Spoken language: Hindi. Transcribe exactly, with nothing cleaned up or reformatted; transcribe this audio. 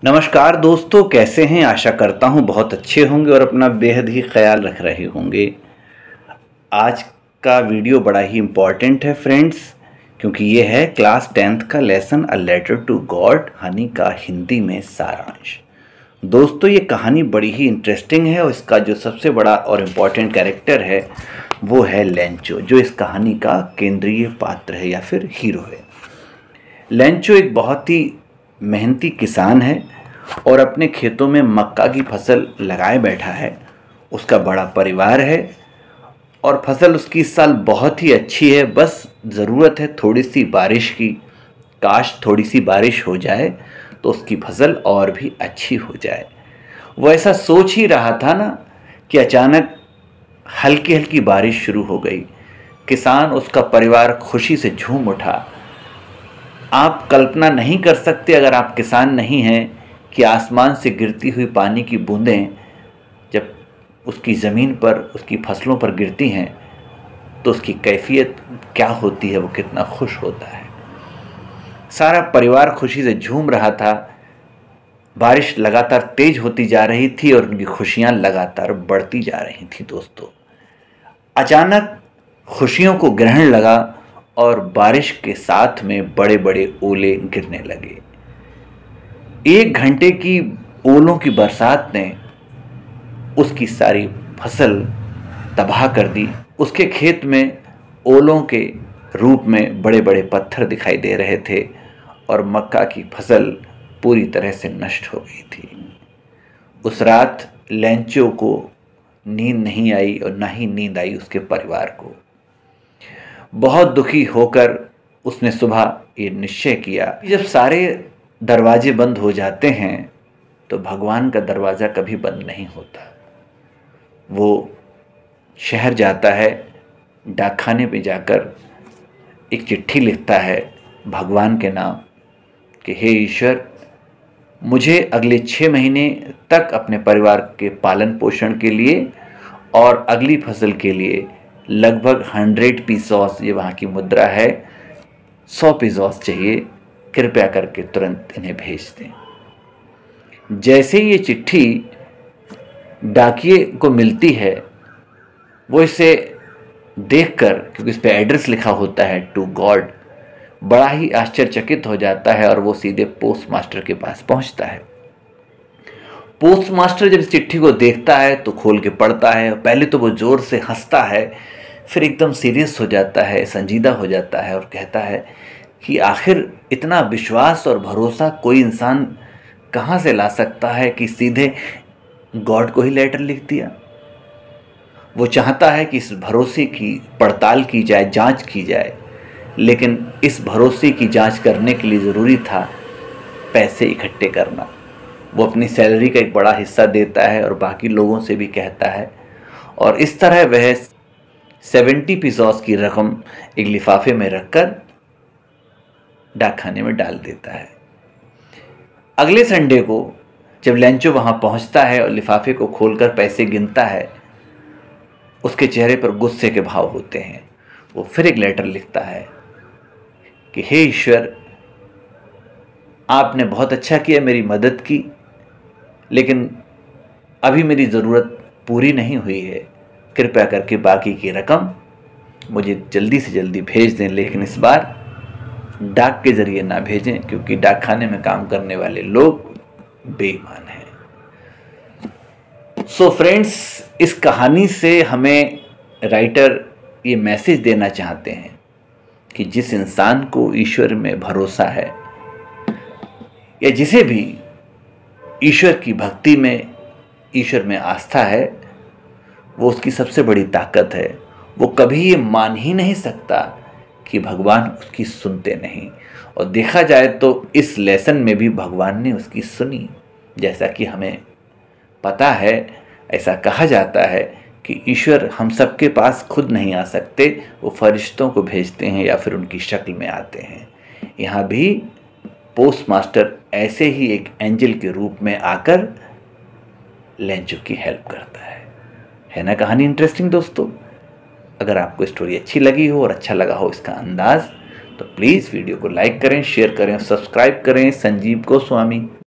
नमस्कार दोस्तों, कैसे हैं? आशा करता हूँ बहुत अच्छे होंगे और अपना बेहद ही ख्याल रख रहे होंगे। आज का वीडियो बड़ा ही इम्पॉर्टेंट है फ्रेंड्स, क्योंकि ये है क्लास टेंथ का lesson a letter to God हनी का हिंदी में सारांश। दोस्तों, ये कहानी बड़ी ही इंटरेस्टिंग है और इसका जो सबसे बड़ा और इम्पॉर्टेंट कैरेक्टर है वो है लेंचो, जो इस कहानी का केंद्रीय पात्र है या फिर हीरो है। लेंचो एक बहुत ही मेहनती किसान है और अपने खेतों में मक्का की फसल लगाए बैठा है। उसका बड़ा परिवार है और फसल उसकी इस साल बहुत ही अच्छी है। बस ज़रूरत है थोड़ी सी बारिश की। काश थोड़ी सी बारिश हो जाए तो उसकी फसल और भी अच्छी हो जाए। वो ऐसा सोच ही रहा था ना कि अचानक हल्की हल्की बारिश शुरू हो गई। किसान, उसका परिवार खुशी से झूम उठा। आप कल्पना नहीं कर सकते, अगर आप किसान नहीं हैं, कि आसमान से गिरती हुई पानी की बूंदें जब उसकी ज़मीन पर, उसकी फसलों पर गिरती हैं तो उसकी कैफियत क्या होती है, वो कितना खुश होता है। सारा परिवार खुशी से झूम रहा था। बारिश लगातार तेज होती जा रही थी और उनकी खुशियां लगातार बढ़ती जा रही थी। दोस्तों, अचानक खुशियों को ग्रहण लगा और बारिश के साथ में बड़े बड़े ओले गिरने लगे। एक घंटे की ओलों की बरसात ने उसकी सारी फसल तबाह कर दी। उसके खेत में ओलों के रूप में बड़े बड़े पत्थर दिखाई दे रहे थे और मक्का की फसल पूरी तरह से नष्ट हो गई थी। उस रात लेंचो को नींद नहीं आई और ना ही नींद आई उसके परिवार को। बहुत दुखी होकर उसने सुबह ये निश्चय किया, जब सारे दरवाजे बंद हो जाते हैं तो भगवान का दरवाज़ा कभी बंद नहीं होता। वो शहर जाता है, डाकखाने पे जाकर एक चिट्ठी लिखता है भगवान के नाम कि हे ईश्वर, मुझे अगले छः महीने तक अपने परिवार के पालन पोषण के लिए और अगली फसल के लिए लगभग हंड्रेड पीसॉस, ये वहाँ की मुद्रा है, सौ पीसॉस चाहिए। कृपया करके तुरंत इन्हें भेज दें। जैसे ये चिट्ठी डाकिए को मिलती है, वो इसे देखकर, क्योंकि इस पे एड्रेस लिखा होता है टू गॉड, बड़ा ही आश्चर्यचकित हो जाता है और वो सीधे पोस्ट मास्टर के पास पहुंचता है। पोस्ट मास्टर जब इस चिट्ठी को देखता है तो खोल के पढ़ता है। पहले तो वो ज़ोर से हंसता है, फिर एकदम सीरियस हो जाता है, संजीदा हो जाता है और कहता है कि आखिर इतना विश्वास और भरोसा कोई इंसान कहाँ से ला सकता है कि सीधे गॉड को ही लेटर लिख दिया। वो चाहता है कि इस भरोसे की पड़ताल की जाए, जांच की जाए, लेकिन इस भरोसे की जांच करने के लिए ज़रूरी था पैसे इकट्ठे करना। वो अपनी सैलरी का एक बड़ा हिस्सा देता है और बाकी लोगों से भी कहता है और इस तरह वह सेवेंटी पीसॉस की रकम एक लिफाफे में रखकर डाकखाने में डाल देता है। अगले संडे को जब लेंचो वहाँ पहुँचता है और लिफाफे को खोलकर पैसे गिनता है, उसके चेहरे पर गुस्से के भाव होते हैं। वो फिर एक लेटर लिखता है कि हे ईश्वर, आपने बहुत अच्छा किया, मेरी मदद की, लेकिन अभी मेरी ज़रूरत पूरी नहीं हुई है। कृपया करके बाकी की रकम मुझे जल्दी से जल्दी भेज दें, लेकिन इस बार डाक के ज़रिए ना भेजें, क्योंकि डाकखाने में काम करने वाले लोग बेईमान हैं। सो फ्रेंड्स, इस कहानी से हमें राइटर ये मैसेज देना चाहते हैं कि जिस इंसान को ईश्वर में भरोसा है या जिसे भी ईश्वर की भक्ति में, ईश्वर में आस्था है, वो उसकी सबसे बड़ी ताकत है। वो कभी ये मान ही नहीं सकता कि भगवान उसकी सुनते नहीं। और देखा जाए तो इस लेसन में भी भगवान ने उसकी सुनी। जैसा कि हमें पता है, ऐसा कहा जाता है कि ईश्वर हम सबके पास खुद नहीं आ सकते, वो फरिश्तों को भेजते हैं या फिर उनकी शक्ल में आते हैं। यहाँ भी पोस्ट मास्टर ऐसे ही एक एंजल के रूप में आकर लेंचो की हेल्प करता है। है ना कहानी इंटरेस्टिंग दोस्तों? अगर आपको स्टोरी अच्छी लगी हो और अच्छा लगा हो इसका अंदाज़, तो प्लीज़ वीडियो को लाइक करें, शेयर करें, सब्सक्राइब करें। संजीव गोस्वामी।